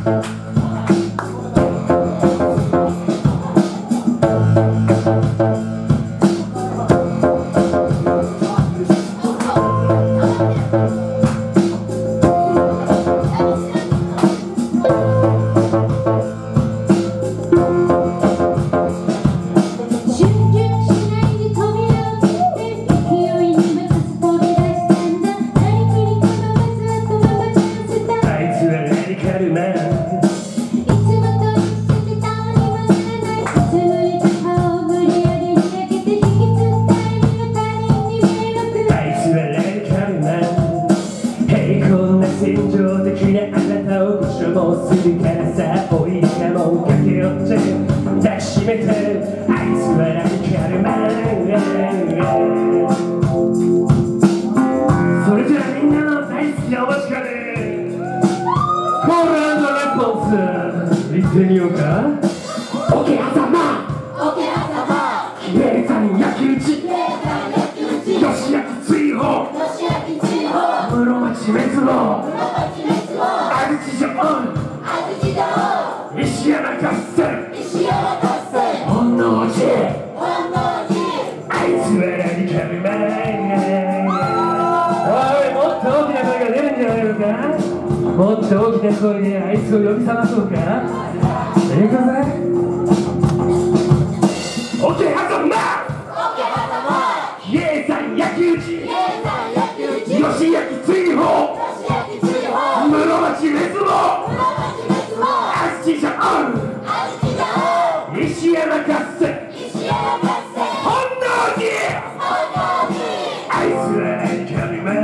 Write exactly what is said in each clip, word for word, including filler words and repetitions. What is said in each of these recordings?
もっと大きな声であいつを呼び覚まそうか。ええかぜ。オケハザマ比叡山焼き討ち吉焼追放室町滅亡安土城石山合戦本能寺あいつは何かにま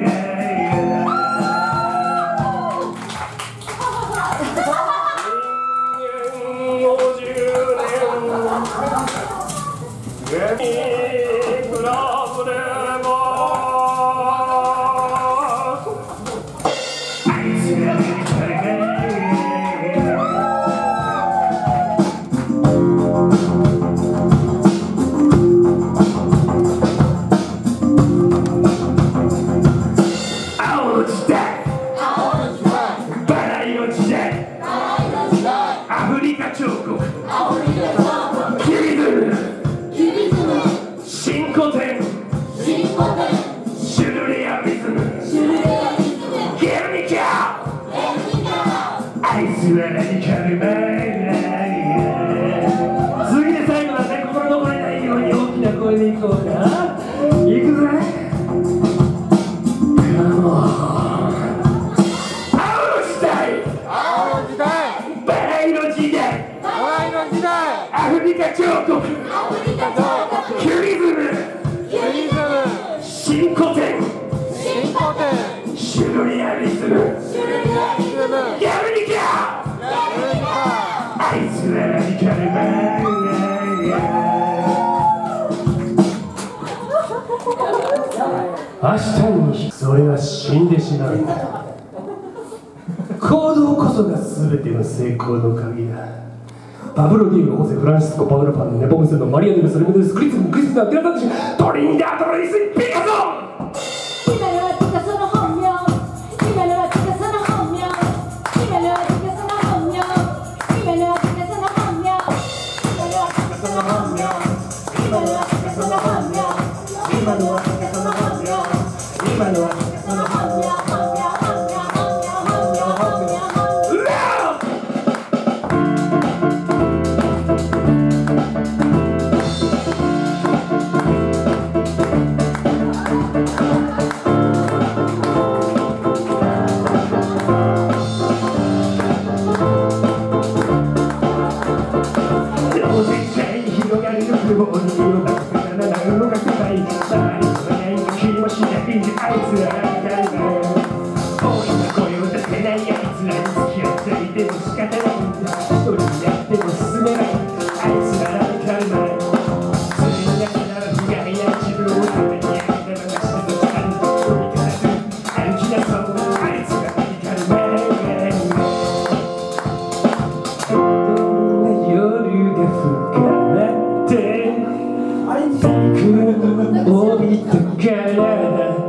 明日にそれは死んでしまうんだ。行動こそが全ての成功の鍵だ。パブロ・ディーゴ、ホセ・フランシスコ・パウロ・パン、ネポムセのマリア・デル・ソレメデス・クリスム・クリスナ・デラタッチ、トリニダード・ロイス・ピカソ。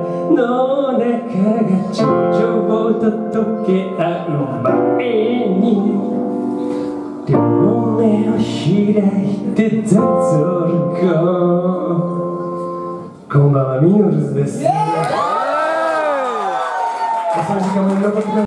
の中が頂上と溶け合う前に目を開いてたぞるこ。こんばんは、ミノルズです。遅い時間まで残ってください。